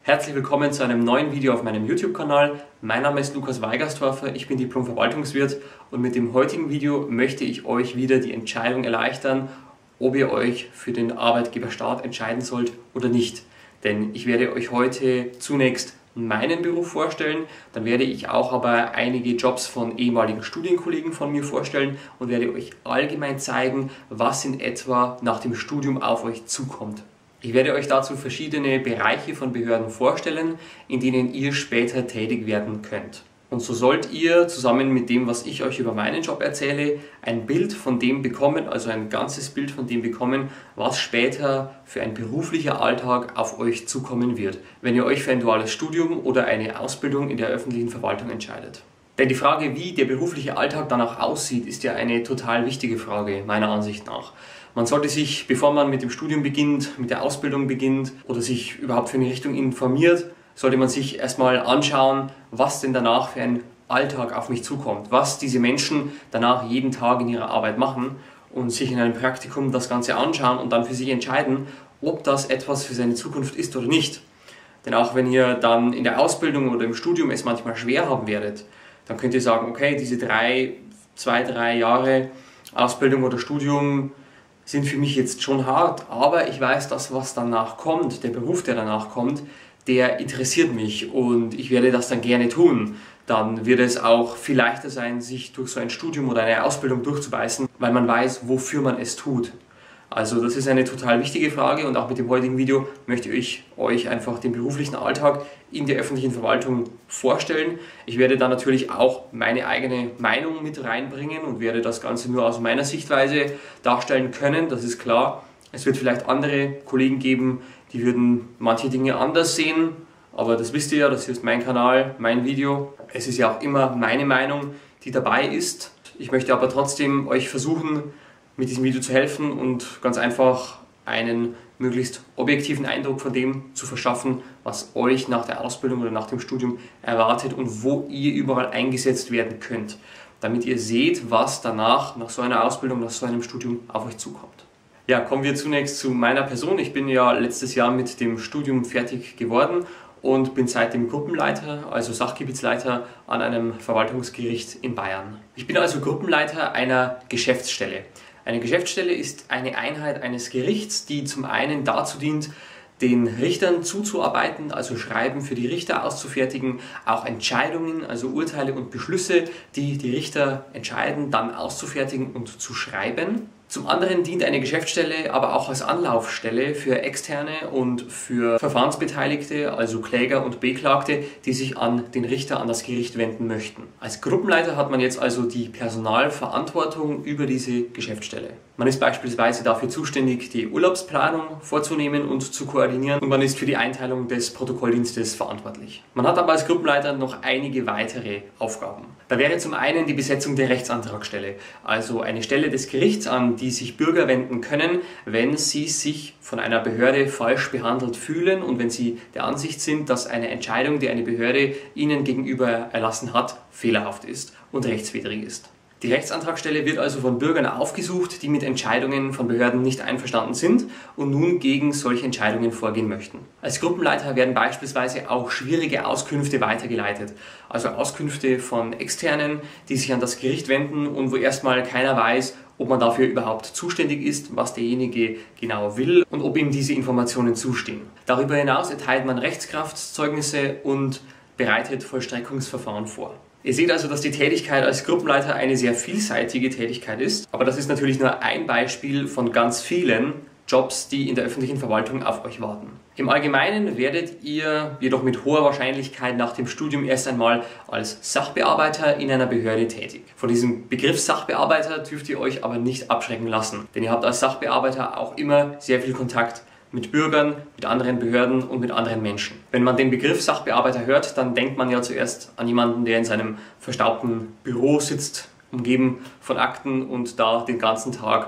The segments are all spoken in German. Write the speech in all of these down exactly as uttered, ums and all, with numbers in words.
Herzlich willkommen zu einem neuen Video auf meinem YouTube-Kanal. Mein Name ist Lukas Weigerstorfer, ich bin Diplom-Verwaltungswirt und mit dem heutigen Video möchte ich euch wieder die Entscheidung erleichtern, ob ihr euch für den Arbeitgeberstaat entscheiden sollt oder nicht. Denn ich werde euch heute zunächst meinen Beruf vorstellen, dann werde ich auch aber einige Jobs von ehemaligen Studienkollegen von mir vorstellen und werde euch allgemein zeigen, was in etwa nach dem Studium auf euch zukommt. Ich werde euch dazu verschiedene Bereiche von Behörden vorstellen, in denen ihr später tätig werden könnt. Und so sollt ihr zusammen mit dem, was ich euch über meinen Job erzähle, ein Bild von dem bekommen, also ein ganzes Bild von dem bekommen, was später für ein beruflicher Alltag auf euch zukommen wird, wenn ihr euch für ein duales Studium oder eine Ausbildung in der öffentlichen Verwaltung entscheidet. Denn die Frage, wie der berufliche Alltag danach aussieht, ist ja eine total wichtige Frage, meiner Ansicht nach. Man sollte sich, bevor man mit dem Studium beginnt, mit der Ausbildung beginnt oder sich überhaupt für eine Richtung informiert, sollte man sich erstmal anschauen, was denn danach für ein Alltag auf mich zukommt, was diese Menschen danach jeden Tag in ihrer Arbeit machen und sich in einem Praktikum das Ganze anschauen und dann für sich entscheiden, ob das etwas für seine Zukunft ist oder nicht. Denn auch wenn ihr dann in der Ausbildung oder im Studium es manchmal schwer haben werdet, dann könnt ihr sagen, okay, diese drei, zwei, drei Jahre Ausbildung oder Studium sind für mich jetzt schon hart, aber ich weiß, dass was danach kommt, der Beruf, der danach kommt, der interessiert mich und ich werde das dann gerne tun. Dann wird es auch viel leichter sein, sich durch so ein Studium oder eine Ausbildung durchzubeißen, weil man weiß, wofür man es tut. Also das ist eine total wichtige Frage und auch mit dem heutigen Video möchte ich euch einfach den beruflichen Alltag in der öffentlichen Verwaltung vorstellen. Ich werde dann natürlich auch meine eigene Meinung mit reinbringen und werde das Ganze nur aus meiner Sichtweise darstellen können, das ist klar. Es wird vielleicht andere Kollegen geben, die würden manche Dinge anders sehen, aber das wisst ihr ja, das ist mein Kanal, mein Video. Es ist ja auch immer meine Meinung, die dabei ist. Ich möchte aber trotzdem euch versuchen, mit diesem Video zu helfen und ganz einfach einen möglichst objektiven Eindruck von dem zu verschaffen, was euch nach der Ausbildung oder nach dem Studium erwartet und wo ihr überall eingesetzt werden könnt, damit ihr seht, was danach, nach so einer Ausbildung, nach so einem Studium auf euch zukommt. Ja, kommen wir zunächst zu meiner Person. Ich bin ja letztes Jahr mit dem Studium fertig geworden und bin seitdem Gruppenleiter, also Sachgebietsleiter an einem Verwaltungsgericht in Bayern. Ich bin also Gruppenleiter einer Geschäftsstelle. Eine Geschäftsstelle ist eine Einheit eines Gerichts, die zum einen dazu dient, den Richtern zuzuarbeiten, also Schreiben für die Richter auszufertigen, auch Entscheidungen, also Urteile und Beschlüsse, die die Richter entscheiden, dann auszufertigen und zu schreiben. Zum anderen dient eine Geschäftsstelle aber auch als Anlaufstelle für Externe und für Verfahrensbeteiligte, also Kläger und Beklagte, die sich an den Richter, an das Gericht wenden möchten. Als Gruppenleiter hat man jetzt also die Personalverantwortung über diese Geschäftsstelle. Man ist beispielsweise dafür zuständig, die Urlaubsplanung vorzunehmen und zu koordinieren und man ist für die Einteilung des Protokolldienstes verantwortlich. Man hat aber als Gruppenleiter noch einige weitere Aufgaben. Da wäre zum einen die Besetzung der Rechtsantragstelle, also eine Stelle des Gerichts, an die sich Bürger wenden können, wenn sie sich von einer Behörde falsch behandelt fühlen und wenn sie der Ansicht sind, dass eine Entscheidung, die eine Behörde ihnen gegenüber erlassen hat, fehlerhaft ist und rechtswidrig ist. Die Rechtsantragstelle wird also von Bürgern aufgesucht, die mit Entscheidungen von Behörden nicht einverstanden sind und nun gegen solche Entscheidungen vorgehen möchten. Als Gruppenleiter werden beispielsweise auch schwierige Auskünfte weitergeleitet, also Auskünfte von Externen, die sich an das Gericht wenden und wo erstmal keiner weiß, ob man dafür überhaupt zuständig ist, was derjenige genau will und ob ihm diese Informationen zustehen. Darüber hinaus erteilt man Rechtskraftzeugnisse und bereitet Vollstreckungsverfahren vor. Ihr seht also, dass die Tätigkeit als Gruppenleiter eine sehr vielseitige Tätigkeit ist, aber das ist natürlich nur ein Beispiel von ganz vielen Jobs, die in der öffentlichen Verwaltung auf euch warten. Im Allgemeinen werdet ihr jedoch mit hoher Wahrscheinlichkeit nach dem Studium erst einmal als Sachbearbeiter in einer Behörde tätig. Von diesem Begriff Sachbearbeiter dürft ihr euch aber nicht abschrecken lassen, denn ihr habt als Sachbearbeiter auch immer sehr viel Kontakt mit Bürgern, mit anderen Behörden und mit anderen Menschen. Wenn man den Begriff Sachbearbeiter hört, dann denkt man ja zuerst an jemanden, der in seinem verstaubten Büro sitzt, umgeben von Akten und da den ganzen Tag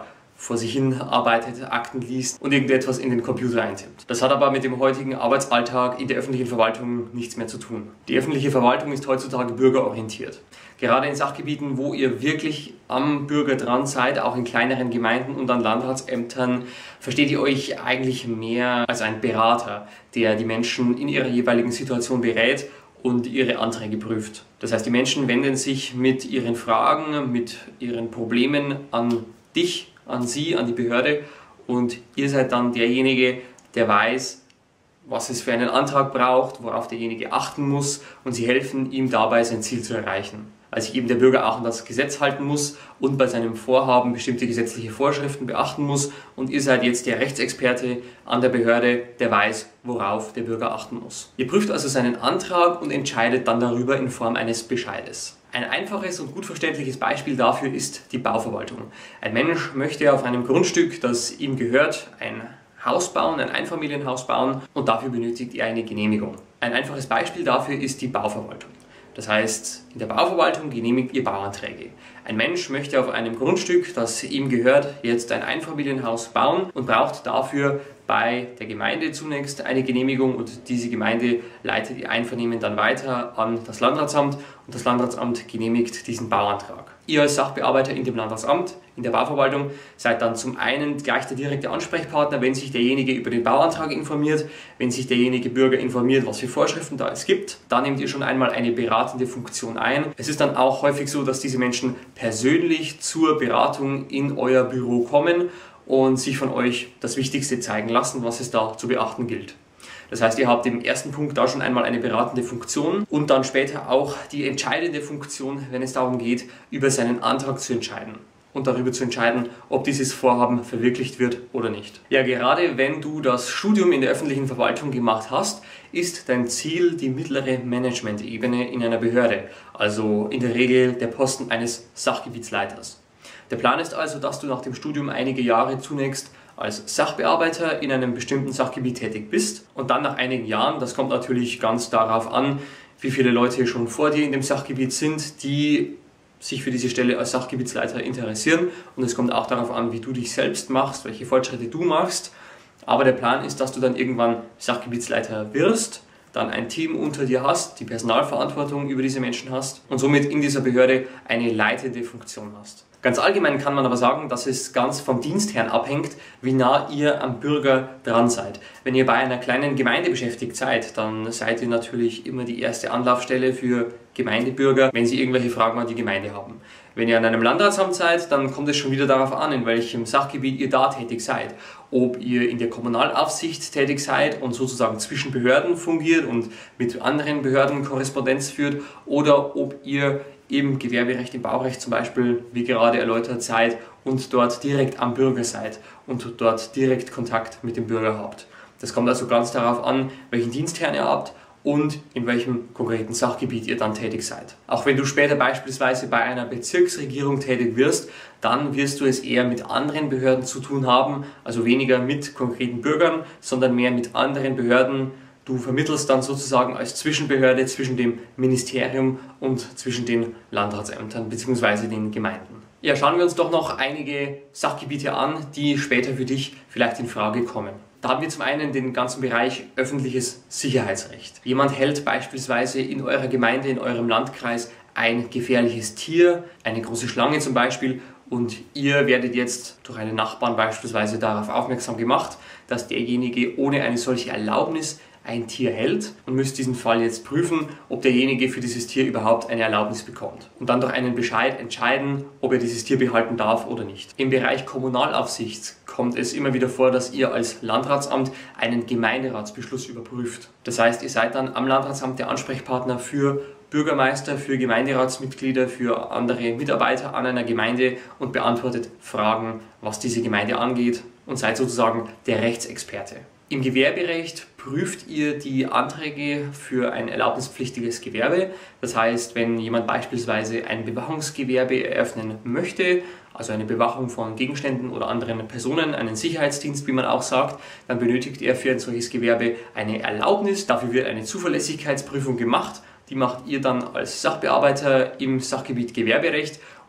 vor sich hin arbeitet, Akten liest und irgendetwas in den Computer eintippt. Das hat aber mit dem heutigen Arbeitsalltag in der öffentlichen Verwaltung nichts mehr zu tun. Die öffentliche Verwaltung ist heutzutage bürgerorientiert. Gerade in Sachgebieten, wo ihr wirklich am Bürger dran seid, auch in kleineren Gemeinden und an Landratsämtern, versteht ihr euch eigentlich mehr als ein Berater, der die Menschen in ihrer jeweiligen Situation berät und ihre Anträge prüft. Das heißt, die Menschen wenden sich mit ihren Fragen, mit ihren Problemen an dich, an sie, an die Behörde und ihr seid dann derjenige, der weiß, was es für einen Antrag braucht, worauf derjenige achten muss und sie helfen ihm dabei, sein Ziel zu erreichen. Weil sich eben der Bürger auch an das Gesetz halten muss und bei seinem Vorhaben bestimmte gesetzliche Vorschriften beachten muss und ihr seid jetzt der Rechtsexperte an der Behörde, der weiß, worauf der Bürger achten muss. Ihr prüft also seinen Antrag und entscheidet dann darüber in Form eines Bescheides. Ein einfaches und gut verständliches Beispiel dafür ist die Bauverwaltung. Ein Mensch möchte auf einem Grundstück, das ihm gehört, ein Haus bauen, ein Einfamilienhaus bauen und dafür benötigt er eine Genehmigung. Ein einfaches Beispiel dafür ist die Bauverwaltung. Das heißt, in der Bauverwaltung genehmigt ihr Bauanträge. Ein Mensch möchte auf einem Grundstück, das ihm gehört, jetzt ein Einfamilienhaus bauen und braucht dafür bei der Gemeinde zunächst eine Genehmigung und diese Gemeinde leitet ihr Einvernehmen dann weiter an das Landratsamt und das Landratsamt genehmigt diesen Bauantrag. Ihr als Sachbearbeiter in dem Landratsamt, in der Bauverwaltung, seid dann zum einen gleich der direkte Ansprechpartner, wenn sich derjenige über den Bauantrag informiert, wenn sich derjenige Bürger informiert, was für Vorschriften da es gibt. Da nehmt ihr schon einmal eine beratende Funktion ein. Es ist dann auch häufig so, dass diese Menschen persönlich zur Beratung in euer Büro kommen und sich von euch das Wichtigste zeigen lassen, was es da zu beachten gilt. Das heißt, ihr habt im ersten Punkt da schon einmal eine beratende Funktion und dann später auch die entscheidende Funktion, wenn es darum geht, über seinen Antrag zu entscheiden und darüber zu entscheiden, ob dieses Vorhaben verwirklicht wird oder nicht. Ja, gerade wenn du das Studium in der öffentlichen Verwaltung gemacht hast, ist dein Ziel die mittlere Management-Ebene in einer Behörde, also in der Regel der Posten eines Sachgebietsleiters. Der Plan ist also, dass du nach dem Studium einige Jahre zunächst als Sachbearbeiter in einem bestimmten Sachgebiet tätig bist und dann nach einigen Jahren, das kommt natürlich ganz darauf an, wie viele Leute schon vor dir in dem Sachgebiet sind, die sich für diese Stelle als Sachgebietsleiter interessieren und es kommt auch darauf an, wie du dich selbst machst, welche Fortschritte du machst. Aber der Plan ist, dass du dann irgendwann Sachgebietsleiter wirst, dann ein Team unter dir hast, die Personalverantwortung über diese Menschen hast und somit in dieser Behörde eine leitende Funktion hast. Ganz allgemein kann man aber sagen, dass es ganz vom Dienstherrn abhängt, wie nah ihr am Bürger dran seid. Wenn ihr bei einer kleinen Gemeinde beschäftigt seid, dann seid ihr natürlich immer die erste Anlaufstelle für Gemeindebürger, wenn sie irgendwelche Fragen an die Gemeinde haben. Wenn ihr an einem Landratsamt seid, dann kommt es schon wieder darauf an, in welchem Sachgebiet ihr da tätig seid. Ob ihr in der Kommunalaufsicht tätig seid und sozusagen zwischen Behörden fungiert und mit anderen Behörden Korrespondenz führt oder ob ihr im Gewerberecht, im Baurecht zum Beispiel, wie gerade erläutert, seid und dort direkt am Bürger seid und dort direkt Kontakt mit dem Bürger habt. Das kommt also ganz darauf an, welchen Dienstherrn ihr habt und in welchem konkreten Sachgebiet ihr dann tätig seid. Auch wenn du später beispielsweise bei einer Bezirksregierung tätig wirst, dann wirst du es eher mit anderen Behörden zu tun haben, also weniger mit konkreten Bürgern, sondern mehr mit anderen Behörden. Du vermittelst dann sozusagen als Zwischenbehörde zwischen dem Ministerium und zwischen den Landratsämtern bzw. den Gemeinden. Ja, schauen wir uns doch noch einige Sachgebiete an, die später für dich vielleicht in Frage kommen. Da haben wir zum einen den ganzen Bereich öffentliches Sicherheitsrecht. Jemand hält beispielsweise in eurer Gemeinde, in eurem Landkreis ein gefährliches Tier, eine große Schlange zum Beispiel, und ihr werdet jetzt durch einen Nachbarn beispielsweise darauf aufmerksam gemacht, dass derjenige ohne eine solche Erlaubnis ein Tier hält und müsst diesen Fall jetzt prüfen, ob derjenige für dieses Tier überhaupt eine Erlaubnis bekommt und dann durch einen Bescheid entscheiden, ob er dieses Tier behalten darf oder nicht. Im Bereich Kommunalaufsicht kommt es immer wieder vor, dass ihr als Landratsamt einen Gemeinderatsbeschluss überprüft. Das heißt, ihr seid dann am Landratsamt der Ansprechpartner für Bürgermeister, für Gemeinderatsmitglieder, für andere Mitarbeiter an einer Gemeinde und beantwortet Fragen, was diese Gemeinde angeht und seid sozusagen der Rechtsexperte. Im Gewerberecht prüft ihr die Anträge für ein erlaubnispflichtiges Gewerbe. Das heißt, wenn jemand beispielsweise ein Bewachungsgewerbe eröffnen möchte, also eine Bewachung von Gegenständen oder anderen Personen, einen Sicherheitsdienst, wie man auch sagt, dann benötigt er für ein solches Gewerbe eine Erlaubnis. Dafür wird eine Zuverlässigkeitsprüfung gemacht. Die macht ihr dann als Sachbearbeiter im Sachgebiet Gewerberecht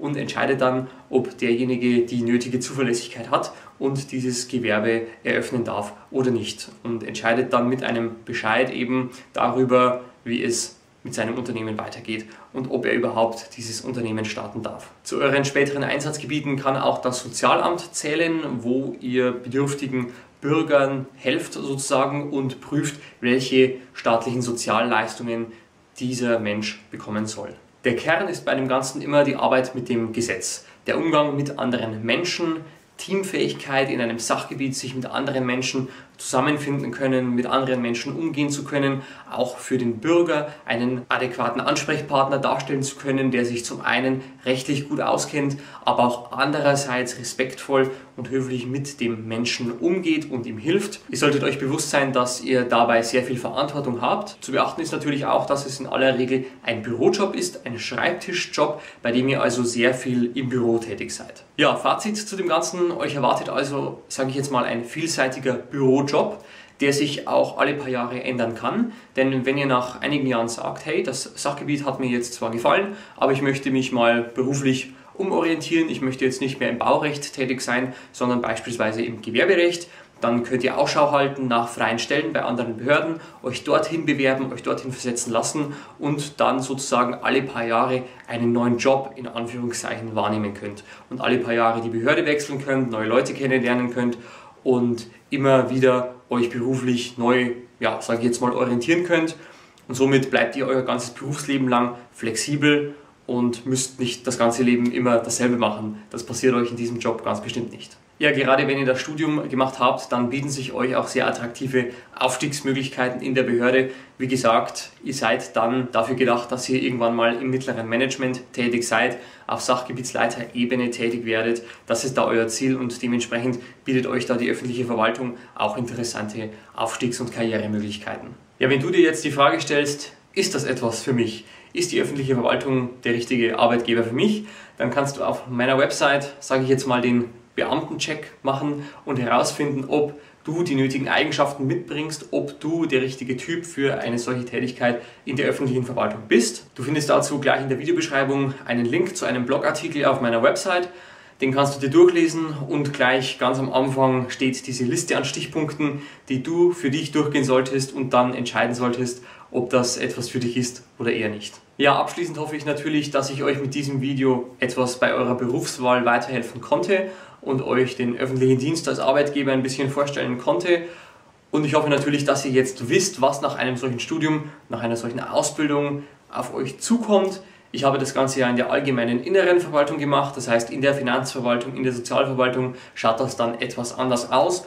und entscheidet dann, ob derjenige die nötige Zuverlässigkeit hat und dieses Gewerbe eröffnen darf oder nicht. Und entscheidet dann mit einem Bescheid eben darüber, wie es mit seinem Unternehmen weitergeht und ob er überhaupt dieses Unternehmen starten darf. Zu euren späteren Einsatzgebieten kann auch das Sozialamt zählen, wo ihr bedürftigen Bürgern helft sozusagen und prüft, welche staatlichen Sozialleistungen dieser Mensch bekommen soll. Der Kern ist bei dem Ganzen immer die Arbeit mit dem Gesetz, der Umgang mit anderen Menschen, Teamfähigkeit in einem Sachgebiet, sich mit anderen Menschen zusammenfinden können, mit anderen Menschen umgehen zu können, auch für den Bürger einen adäquaten Ansprechpartner darstellen zu können, der sich zum einen rechtlich gut auskennt, aber auch andererseits respektvoll und höflich mit dem Menschen umgeht und ihm hilft. Ihr solltet euch bewusst sein, dass ihr dabei sehr viel Verantwortung habt. Zu beachten ist natürlich auch, dass es in aller Regel ein Bürojob ist, ein Schreibtischjob, bei dem ihr also sehr viel im Büro tätig seid. Ja, Fazit zu dem Ganzen. Euch erwartet also, sage ich jetzt mal, ein vielseitiger Bürojob, der sich auch alle paar Jahre ändern kann. Denn wenn ihr nach einigen Jahren sagt, hey, das Sachgebiet hat mir jetzt zwar gefallen, aber ich möchte mich mal beruflich umorientieren, ich möchte jetzt nicht mehr im Baurecht tätig sein, sondern beispielsweise im Gewerberecht, dann könnt ihr Ausschau halten nach freien Stellen bei anderen Behörden, euch dorthin bewerben, euch dorthin versetzen lassen und dann sozusagen alle paar Jahre einen neuen Job in Anführungszeichen wahrnehmen könnt. Und alle paar Jahre die Behörde wechseln könnt, neue Leute kennenlernen könnt und immer wieder euch beruflich neu, ja, sage ich jetzt mal, orientieren könnt. Und somit bleibt ihr euer ganzes Berufsleben lang flexibel und müsst nicht das ganze Leben immer dasselbe machen. Das passiert euch in diesem Job ganz bestimmt nicht. Ja, gerade wenn ihr das Studium gemacht habt, dann bieten sich euch auch sehr attraktive Aufstiegsmöglichkeiten in der Behörde. Wie gesagt, ihr seid dann dafür gedacht, dass ihr irgendwann mal im mittleren Management tätig seid, auf Sachgebietsleiterebene tätig werdet. Das ist da euer Ziel und dementsprechend bietet euch da die öffentliche Verwaltung auch interessante Aufstiegs- und Karrieremöglichkeiten. Ja, wenn du dir jetzt die Frage stellst, ist das etwas für mich? Ist die öffentliche Verwaltung der richtige Arbeitgeber für mich? Dann kannst du auf meiner Website, sage ich jetzt mal, den Beamtencheck machen und herausfinden, ob du die nötigen Eigenschaften mitbringst, ob du der richtige Typ für eine solche Tätigkeit in der öffentlichen Verwaltung bist. Du findest dazu gleich in der Videobeschreibung einen Link zu einem Blogartikel auf meiner Website. Den kannst du dir durchlesen und gleich ganz am Anfang steht diese Liste an Stichpunkten, die du für dich durchgehen solltest und dann entscheiden solltest, ob das etwas für dich ist oder eher nicht. Ja, abschließend hoffe ich natürlich, dass ich euch mit diesem Video etwas bei eurer Berufswahl weiterhelfen konnte und euch den öffentlichen Dienst als Arbeitgeber ein bisschen vorstellen konnte. Und ich hoffe natürlich, dass ihr jetzt wisst, was nach einem solchen Studium, nach einer solchen Ausbildung auf euch zukommt. Ich habe das Ganze ja in der allgemeinen inneren Verwaltung gemacht, das heißt in der Finanzverwaltung, in der Sozialverwaltung schaut das dann etwas anders aus.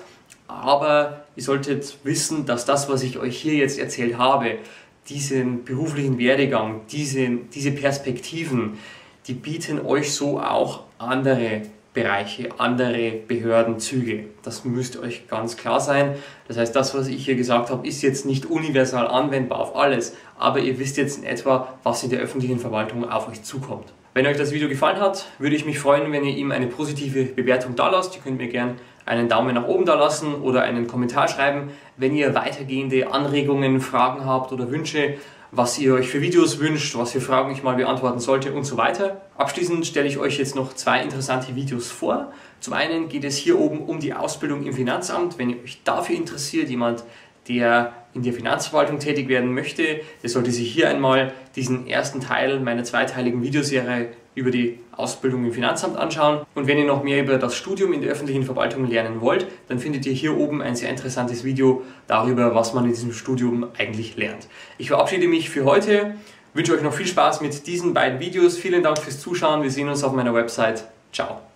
Aber ihr solltet wissen, dass das, was ich euch hier jetzt erzählt habe, diesen beruflichen Werdegang, diese, diese Perspektiven, die bieten euch so auch andere Bereiche, andere Behördenzüge. Das müsste euch ganz klar sein. Das heißt, das, was ich hier gesagt habe, ist jetzt nicht universal anwendbar auf alles, aber ihr wisst jetzt in etwa, was in der öffentlichen Verwaltung auf euch zukommt. Wenn euch das Video gefallen hat, würde ich mich freuen, wenn ihr ihm eine positive Bewertung da lasst. Ihr könnt mir gerne einen Daumen nach oben da lassen oder einen Kommentar schreiben. Wenn ihr weitergehende Anregungen, Fragen habt oder Wünsche, was ihr euch für Videos wünscht, was für Fragen ich mal beantworten sollte und so weiter. Abschließend stelle ich euch jetzt noch zwei interessante Videos vor. Zum einen geht es hier oben um die Ausbildung im Finanzamt. Wenn ihr euch dafür interessiert, jemand, der in der Finanzverwaltung tätig werden möchte, der sollte sich hier einmal diesen ersten Teil meiner zweiteiligen Videoserie über die Ausbildung im Finanzamt anschauen. Und wenn ihr noch mehr über das Studium in der öffentlichen Verwaltung lernen wollt, dann findet ihr hier oben ein sehr interessantes Video darüber, was man in diesem Studium eigentlich lernt. Ich verabschiede mich für heute, wünsche euch noch viel Spaß mit diesen beiden Videos. Vielen Dank fürs Zuschauen, wir sehen uns auf meiner Website. Ciao.